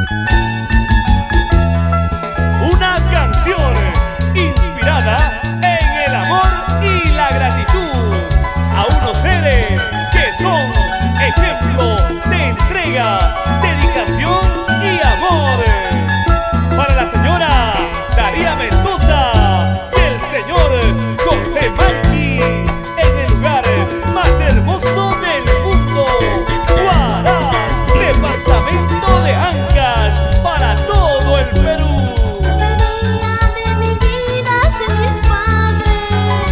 Una canción inspirada en el amor y la gratitud a unos seres que son ejemplo de entrega, dedicación y amor. Para la señora Daría Mendoza y el señor José Manqui, en el lugar más hermoso del mundo, Huaraz, departamento de Ancash, para todo el Perú. Ese día de mi vida sin mis padres,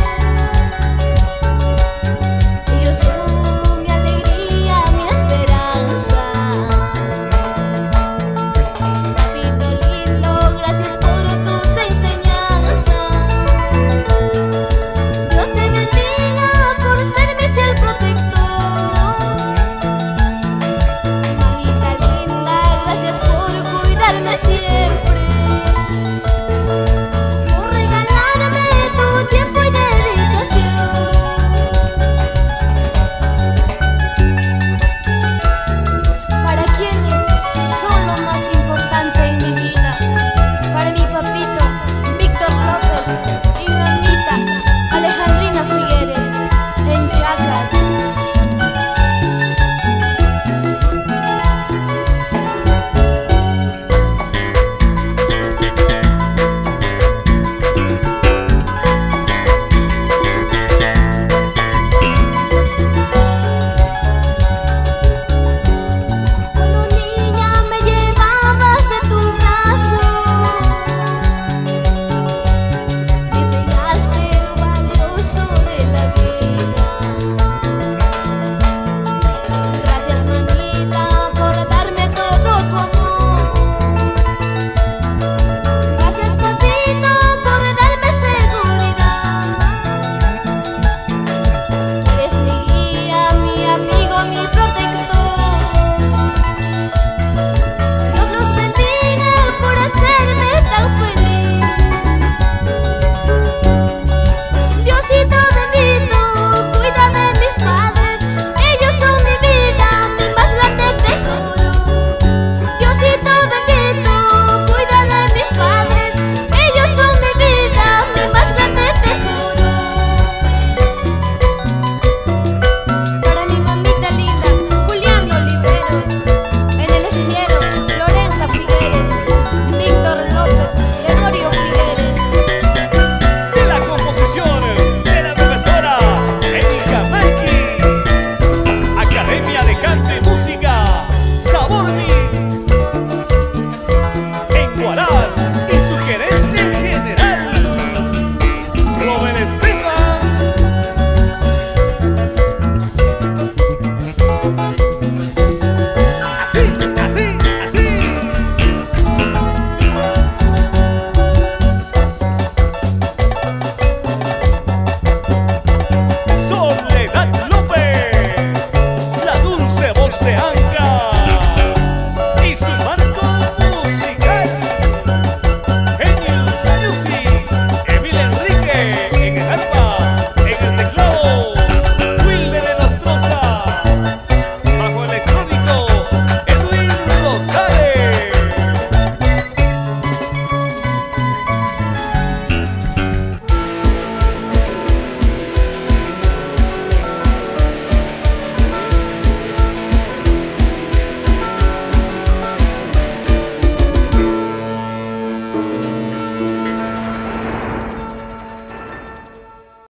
ellos son mi alegría, mi esperanza. Papito lindo, gracias por tus enseñanzas. Dios te bendiga por ser mi fiel protector. Mamita linda, gracias por cuidarme siempre, por regalarme tu tiempo y dedicación. Para quienes son lo más importante en mi vida, para mi papito Víctor López y mi mamita Alejandrina Figueres en Chacras. Cuando niña me llevabas de tu brazo, me enseñaste lo valioso de la vida. Gracias, mamita, por darme todo tu amor. Gracias, papito, por darme seguridad. Eres mi guía, mi amigo, mi protector. Dios los bendiga por hacerme tan feliz. Diosito bendito, cuida de mis padres, ellos son mi vida, mi más grande tesoro. Diosito bendito, cuida de mis padres, ellos son mi vida, mi más grande tesoro. Para mi mamita linda, Julián Oliveros, en el cielo, Lorenza Figueres, Víctor López, Gregorio Figueres. De la composición de la profesora Erika Manqui, Academia de Canto y Música Sabor Mix, en Huaraz, y su gerente general Robert Estefan. Así, así, así. Soledad López, la dulce voz de Ancash, y su marco musical, Genius Music, Emil Enrique en el arpa, en el teclado, Wilber Enostroza, bajo electrónico, Edwin Rosales.